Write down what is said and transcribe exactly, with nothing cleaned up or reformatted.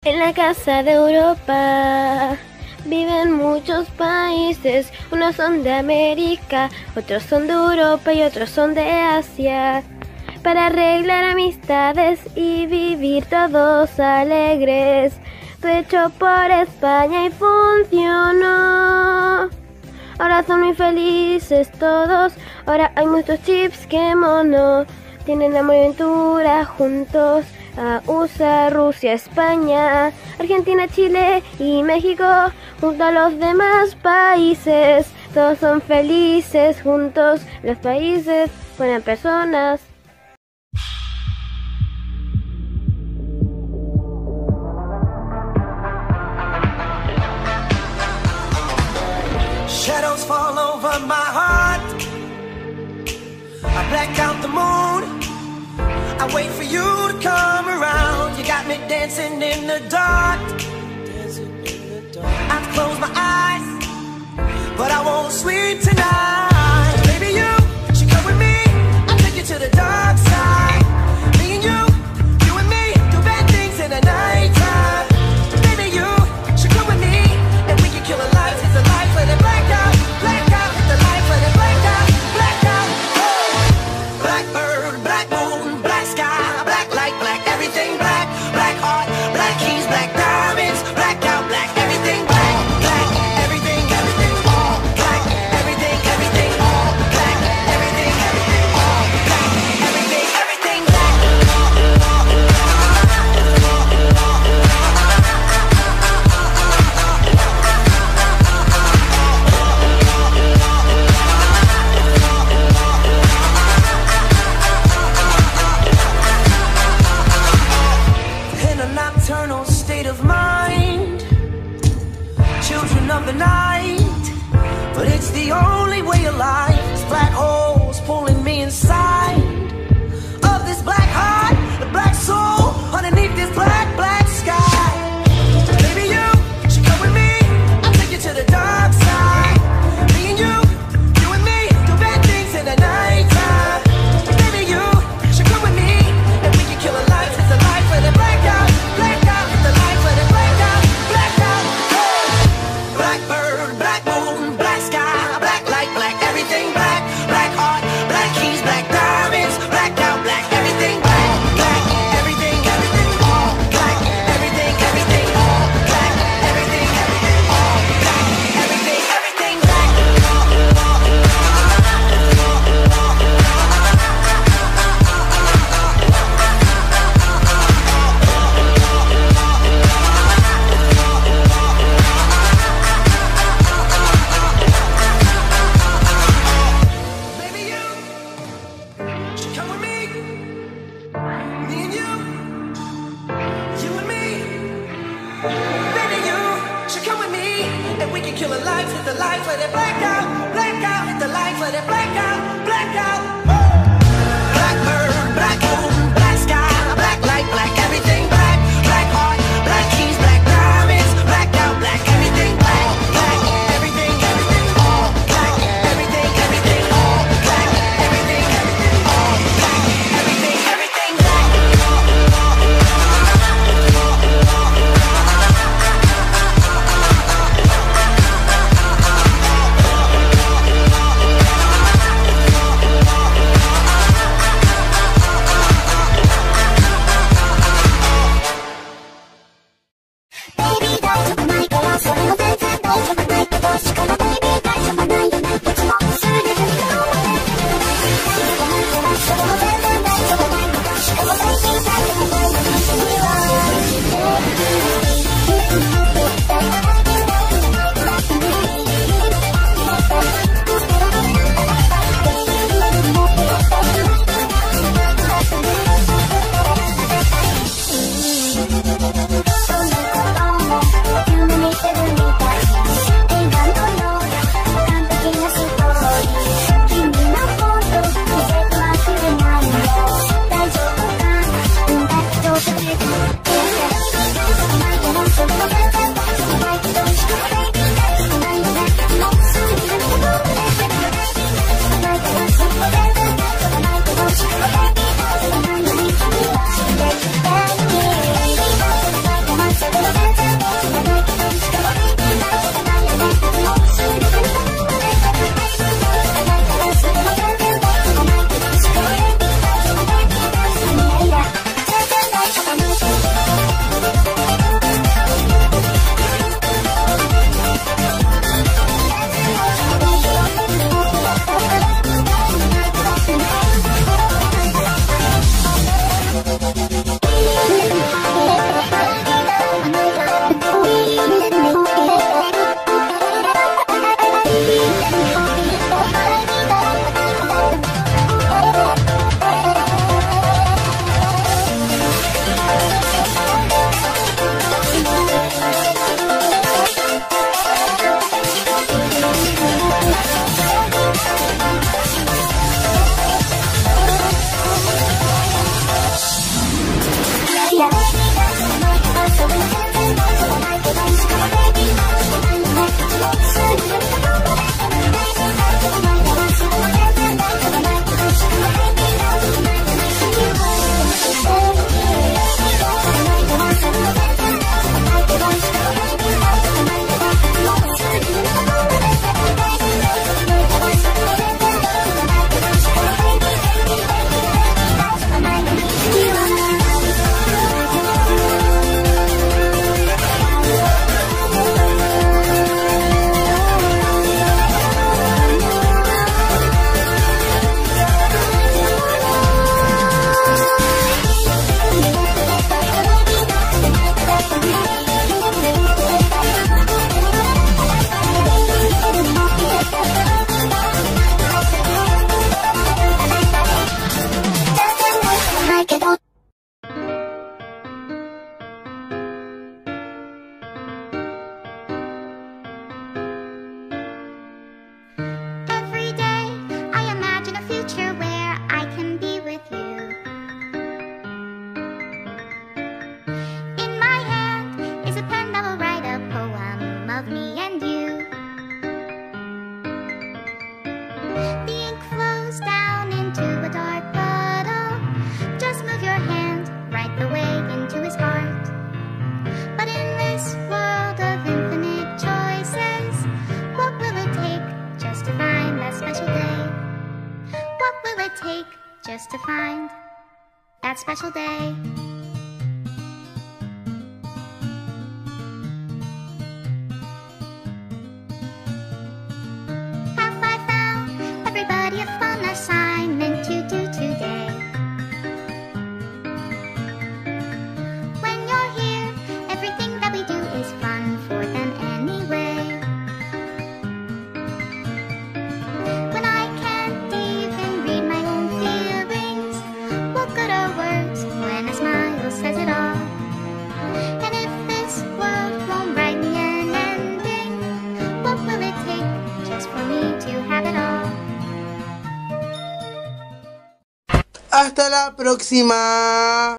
En la casa de Europa viven muchos países, unos son de América, otros son de Europa y otros son de Asia. Para arreglar amistades y vivir todos alegres, fue hecho por España y funcionó. Ahora son muy felices todos, ahora hay muchos chips que mono. Tienen amor y aventura juntos a U S A, Rusia, España, Argentina, Chile y México, junto a los demás países. Todos son felices juntos, los países, buenas personas. Shadows fall over my heart. I black out the moon. I wait for you to come around. You got me dancing in the dark. I close my eyes, but I won't sleep tonight. Baby, you should come with me. I'll take you to the dark side. Me and you, you and me, do bad things in the nighttime. Baby, you should come with me, and we can kill a life. Hit the light, let it black out, black out. Hit the light, let it black out, black out. Oh. Blackbird, black moon, black sky, black light, black everything black, black heart, black keys, black diamonds, black out, black everything black, black everything, everything all black, everything, everything all black, everything, everything all black, everything, everything black. In a nocturnal state of mind, children of the night, but it's the only way of life. It's black holes pulling me inside of this black heart, the black soul underneath this black, black sky. Baby, you should come with me. I'll take you to the dark side. Me and you, you and me, do bad things in the nighttime. Baby, you should come with me, and we can kill a life. It's a life where they black out, black out. Hit the light, let it black out, black out. Oh. Blackbird, black moon, black sky, black light, black everything black, black heart, black keys, black diamonds, black out, black everything black, black everything, everything all black, everything, everything all black, everything, everything all black, everything, everything black. Baby, you should come with me. Me and you, you and me. Baby, you should come with me, and we can kill a life. Hit the light, let it black out, black out. Hit the light, let it black out, black out. Blackbird, black moon, black sky, black light, black everything black, black heart, black keys, black diamonds, black out, black everything black, black everything, everything all black, everything, everything all black, everything, everything all black, everything, everything black. special day. Have I found everybody a fun assignment to do today? When you're here, everything that we do is fun for them anyway. When I can't even read my own feelings, what good are words when a smile says it all? And if this world won't write me an ending, what will it take just for me to have it all? Hasta la próxima.